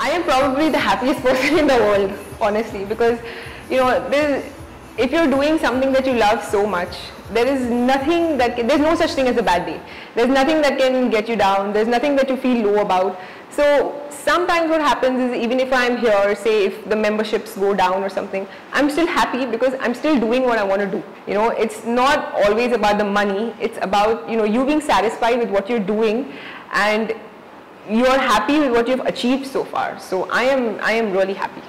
I am probably the happiest person in the world, honestly, because if you're doing something that you love so much, there is nothing there's no such thing as a bad day. There's nothing that can get you down. There's nothing that you feel low about. So sometimes what happens is, even if I'm here, say if the memberships go down or something, I'm still happy because I'm still doing what I want to do. It's not always about the money. It's about, you being satisfied with what you're doing, and you're happy with what you've achieved so far. So I am really happy.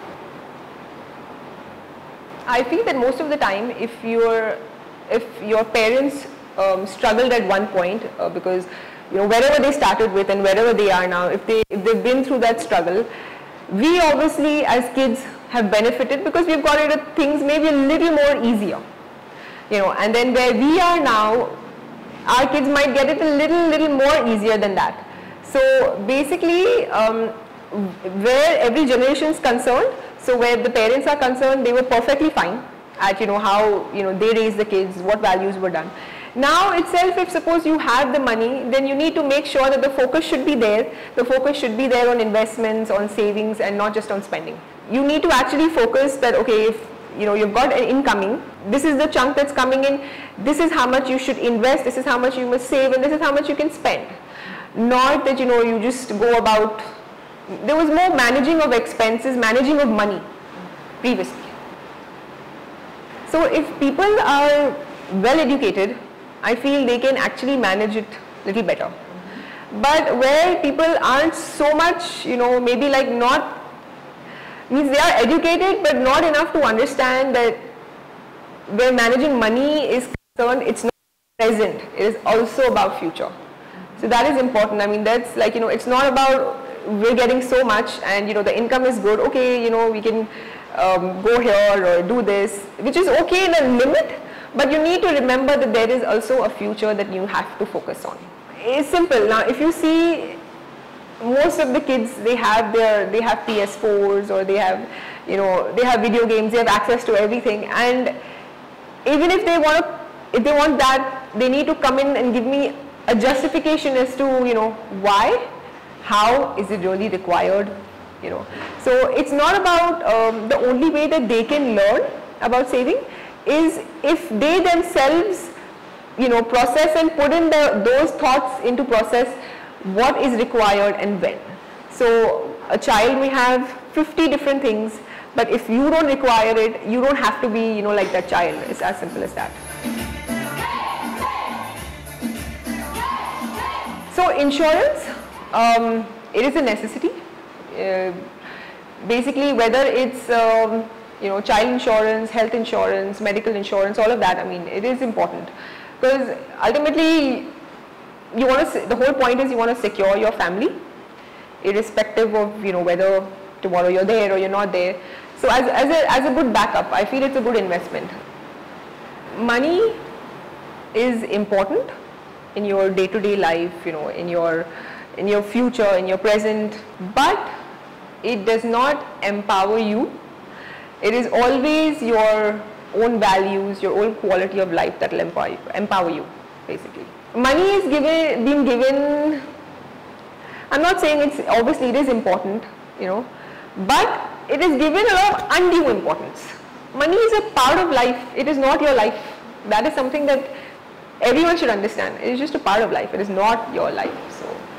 I feel that most of the time, if your parents struggled at one point, because wherever they started with and wherever they are now, if they've been through that struggle, we obviously as kids have benefited because we've got it at things maybe a little more easier. And then where we are now, our kids might get it a little more easier than that. So basically, where every generation is concerned, so where the parents are concerned, they were perfectly fine at how they raised the kids, what values were done. Now itself, if suppose you have the money, then you need to make sure that the focus should be there. The focus should be there on investments, on savings, and not just on spending. You need to actually focus that, okay, if you've got an incoming, this is the chunk that's coming in, this is how much you should invest, this is how much you must save, and this is how much you can spend. Not that you just go about. There was more managing of expenses, managing of money previously. So if people are well educated, I feel they can actually manage it a little better. But where people aren't so much, maybe like not, means they are educated but not enough to understand that where managing money is concerned, it's not present, it is also about future. So that is important. I mean, that's like, it's not about we're getting so much and the income is good, okay, we can go here or do this, which is okay in a limit, but you need to remember that there is also a future that you have to focus on. It's simple. Now if you see, most of the kids, they have PS4s, or they have video games, they have access to everything, and even if they want that, they need to come in and give me a justification as to why, how is it really required. So it's not about the only way that they can learn about saving is if they themselves process and put in those thoughts into process, what is required and when. So a child may have 50 different things, but if you don't require it, you don't have to be like that child. It's as simple as that. So insurance, it is a necessity. Basically, whether it's child insurance, health insurance, medical insurance, all of that, I mean, it is important, because ultimately the whole point is you want to secure your family, irrespective of whether tomorrow you're there or you're not there. So as a good backup, I feel it's a good investment. Money is important in your day-to-day life, in your future, in your present, but it does not empower you. It is always your own values, your own quality of life that will empower you, basically. Money is being given, I'm not saying obviously it is important, but it is given a lot of undue importance. Money is a part of life, it is not your life. That is something that everyone should understand. It is just a part of life, it is not your life. So